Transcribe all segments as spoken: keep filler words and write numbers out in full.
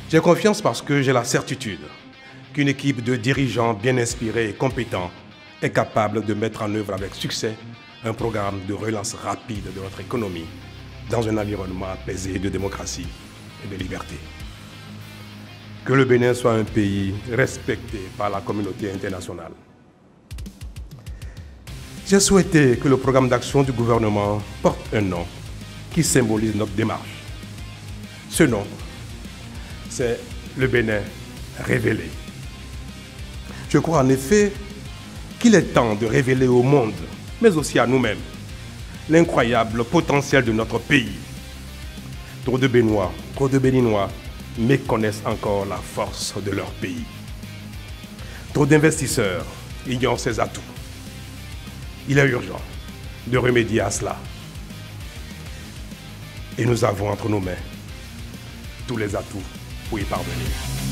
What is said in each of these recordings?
J'ai confiance parce que j'ai la certitude qu'une équipe de dirigeants bien inspirés et compétents est capable de mettre en œuvre avec succès un programme de relance rapide de notre économie dans un environnement apaisé de démocratie et de liberté. Que le Bénin soit un pays respecté par la communauté internationale. J'ai souhaité que le programme d'action du gouvernement porte un nom qui symbolise notre démarche. Ce nom, c'est le Bénin révélé. Je crois en effet qu'il est temps de révéler au monde, mais aussi à nous-mêmes, l'incroyable potentiel de notre pays. Trop de Béninois, trop de Béninois méconnaissent encore la force de leur pays. Trop d'investisseurs ignorent ses atouts. Il est urgent de remédier à cela. Et nous avons entre nos mains tous les atouts pour y parvenir.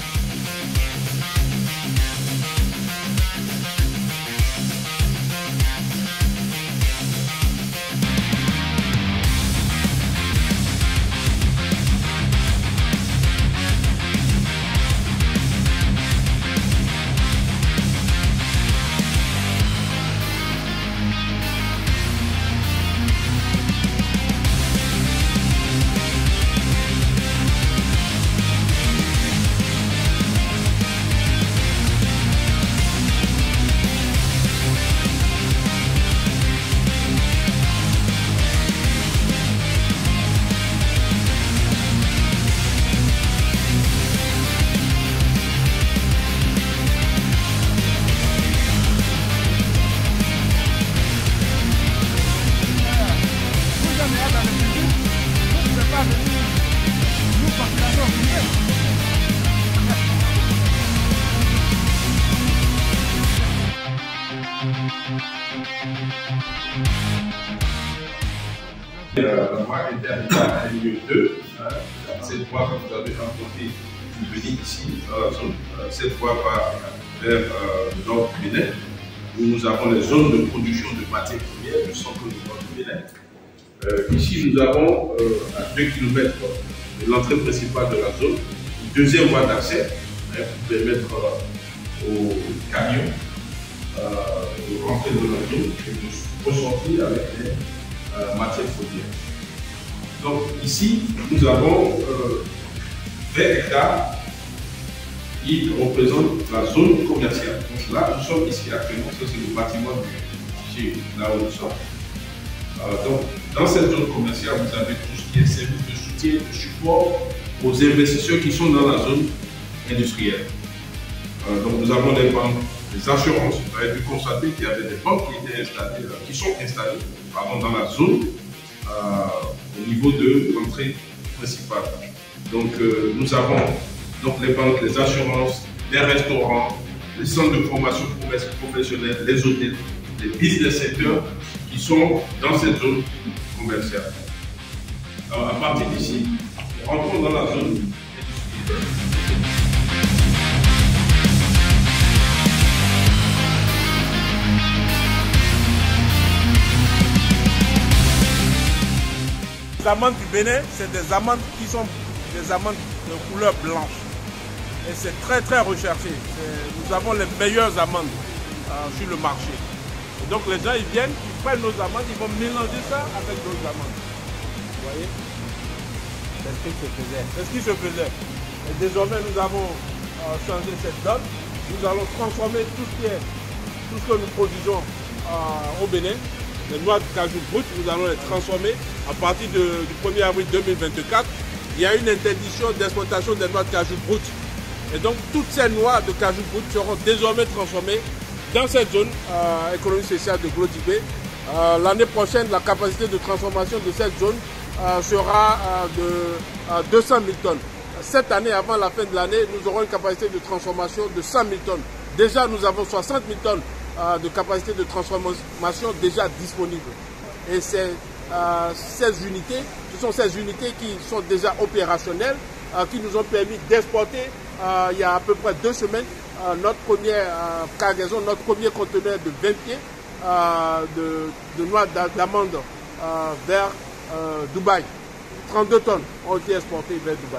Euh, moi, j'étais arrivé à N deux, hein, cette fois que vous avez rencontré, vous venez ici, dans la zone, euh, cette fois par, vers euh, le nord du Bénin, où nous avons les zones de production de matières premières, le centre du nord du Bénin. Euh, ici, nous avons euh, à deux kilomètres de l'entrée principale de la zone, une deuxième voie d'accès hein, pour permettre euh, aux camions euh, de rentrer dans la zone et de ressortir avec les euh, matières premières. Donc ici, nous avons euh, vingt hectares qui représentent la zone commerciale. Donc là, nous sommes ici actuellement, ça c'est le bâtiment du G, là où nous sommes. Euh, donc, dans cette zone commerciale, vous avez tout ce qui est service de soutien, de support aux investisseurs qui sont dans la zone industrielle. Euh, donc, nous avons les banques, les assurances. Vous avez pu constater qu'il y avait des banques qui étaient installées, euh, qui sont installées pardon, dans la zone euh, au niveau de l'entrée principale. Donc, euh, nous avons donc, les banques, les assurances, les restaurants, les centres de formation professionnelle, les hôtels, les business secteurs qui sont dans cette zone commerciale. Alors, à partir d'ici, rentrons dans la zone industrielle. Les amandes du Bénin, c'est des amandes qui sont des amandes de couleur blanche. Et c'est très très recherché. Nous avons les meilleures amandes euh, sur le marché. Et donc les gens ils viennent, ils prennent nos amandes, ils vont mélanger ça avec d'autres amandes. Vous voyez? C'est ce qui se faisait. C'est ce qui se faisait. Et désormais nous avons euh, changé cette donne. Nous allons transformer tout ce, qui est, tout ce que nous produisons euh, au Bénin. Les noix de cajou brutes, nous allons les transformer à partir de, du premier avril deux mille vingt-quatre. Il y a une interdiction d'exploitation des noix de cajou brutes. Et donc toutes ces noix de cajou brutes seront désormais transformées dans cette zone euh, économique spéciale de Glodibé. Euh, L'année prochaine, la capacité de transformation de cette zone euh, sera euh, de euh, deux cent mille tonnes. Cette année, avant la fin de l'année, nous aurons une capacité de transformation de cent mille tonnes. Déjà, nous avons soixante mille tonnes euh, de capacité de transformation déjà disponibles. Et c'est euh, ces unités, ce sont ces unités qui sont déjà opérationnelles, euh, qui nous ont permis d'exporter euh, il y a à peu près deux semaines euh, notre première euh, cargaison, notre premier conteneur de vingt pieds euh, de, de noix d'amande euh, vers euh, Dubaï. trente-deux tonnes ont été exportées vers Dubaï.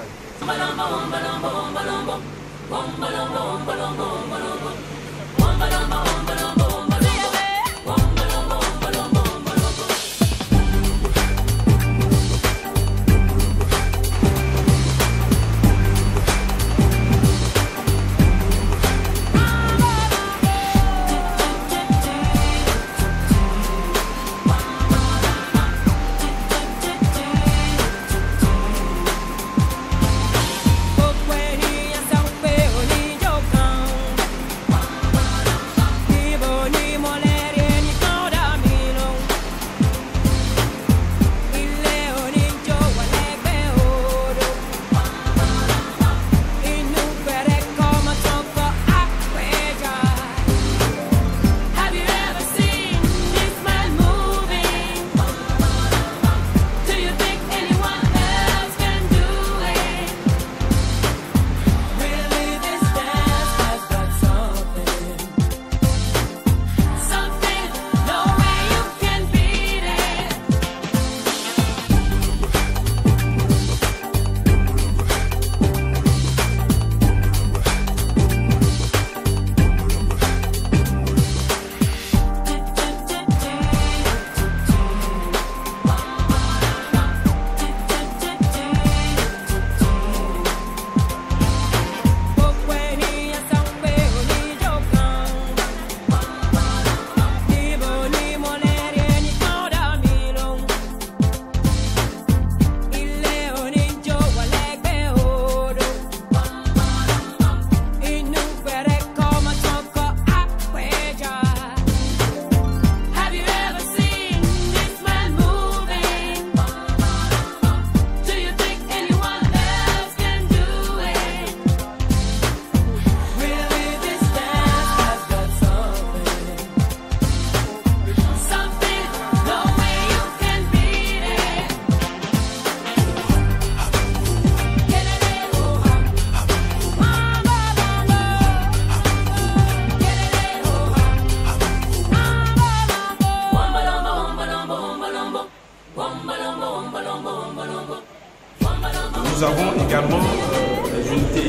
Nous avons également euh, des unités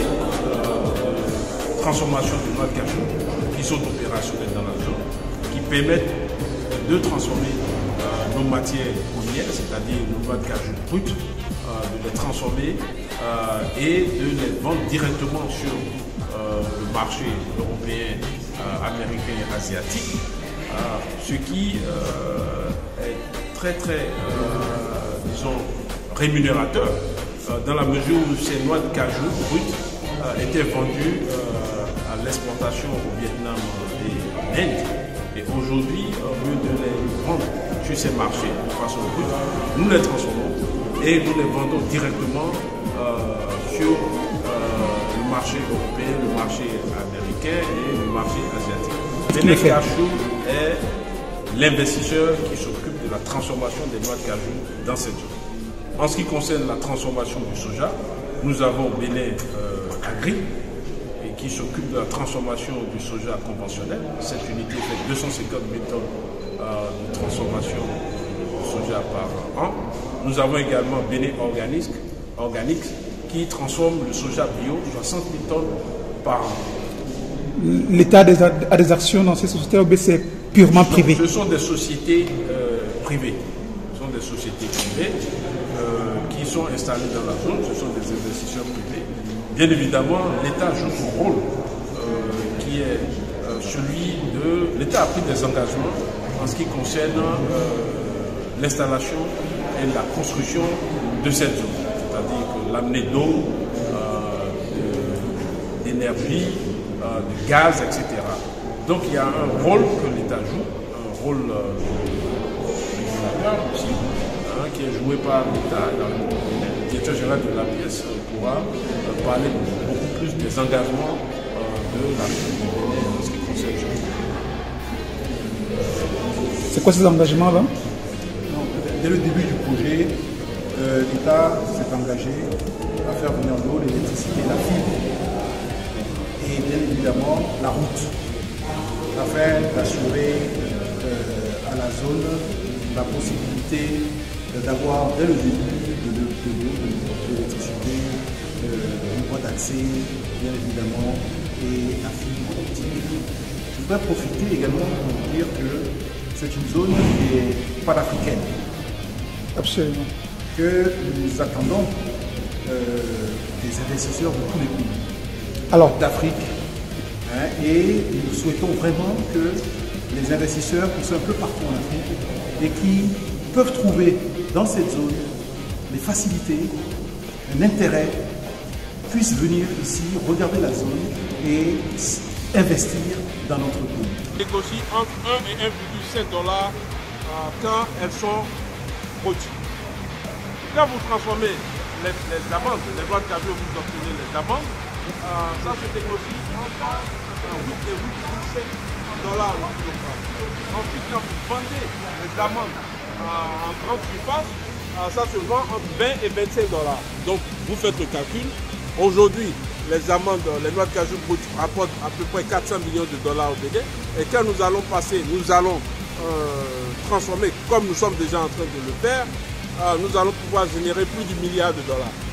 euh, de transformation de noix de cajou qui sont opérationnelles dans la zone, qui permettent de transformer euh, nos matières premières, c'est-à-dire nos noix de cajou brutes, euh, de les transformer euh, et de les vendre directement sur euh, le marché européen, euh, américain et asiatique, euh, ce qui euh, est très très, euh, disons, rémunérateur. Dans la mesure où ces noix de cajou brutes euh, étaient vendues euh, à l'exportation au Vietnam et en Inde. Et aujourd'hui, au lieu de les vendre sur ces marchés de façon brute, nous les transformons et nous les vendons directement euh, sur euh, le marché européen, le marché américain et le marché asiatique. Benin Cachou est l'investisseur qui s'occupe de la transformation des noix de cajou dans cette zone. En ce qui concerne la transformation du soja, nous avons Benin euh, Agri et qui s'occupe de la transformation du soja conventionnel. Cette unité fait deux cent cinquante mille tonnes euh, de transformation du soja par an. Nous avons également Benin Organique, Organique qui transforme le soja bio, soixante mille tonnes par an. L'État a des actions dans ces sociétés ou c'est purement privé? Ce sont des sociétés euh, privées. Ce sont des sociétés privées. Euh, qui sont installés dans la zone, ce sont des investisseurs privés. Bien évidemment, l'État joue son rôle, euh, qui est euh, celui de... L'État a pris des engagements en ce qui concerne euh, l'installation et la construction de cette zone, c'est-à-dire que l'amener d'eau, euh, d'énergie, euh, de gaz, et cetera. Donc il y a un rôle que l'État joue, un rôle euh, régulateur aussi, qui est joué par l'État. Le directeur général de la pièce pourra parler beaucoup plus des engagements de la République du Bénin en ce qui concerne le Bénin. C'est quoi ces engagements-là? Dès le début du projet, euh, l'État s'est engagé à faire venir l'eau, l'électricité, la fibre et bien évidemment la route, afin d'assurer euh, à la zone la possibilité d'avoir dès le début de l'eau, de l'électricité euh, un droit d'accès, bien évidemment, et la fibre optique. Je voudrais profiter également pour dire que c'est une zone qui est panafricaine. Absolument. Que nous attendons euh, des investisseurs de tous les pays. Alors, d'Afrique. Hein, et nous souhaitons vraiment que les investisseurs qui sont un peu partout en Afrique et qui peuvent trouver dans cette zone les facilités, un intérêt, puissent venir ici, regarder la zone et investir dans notre pays. Négocie entre un et un virgule cinq dollars euh, quand elles sont produites. Quand vous transformez les, les amandes, les droits de camion, vous obtenez les amandes, euh, ça se négocie entre huit et huit virgule cinq dollars le kilogramme. Ensuite, quand vous vendez les amandes euh, en grande surface, euh, ça se vend entre vingt et vingt-cinq dollars. Donc, vous faites le calcul. Aujourd'hui, les amandes, les noix de cajou brutes rapportent à peu près quatre cents millions de dollars au Bénin. Et quand nous allons passer, nous allons euh, transformer, comme nous sommes déjà en train de le faire, euh, nous allons pouvoir générer plus du milliard de dollars.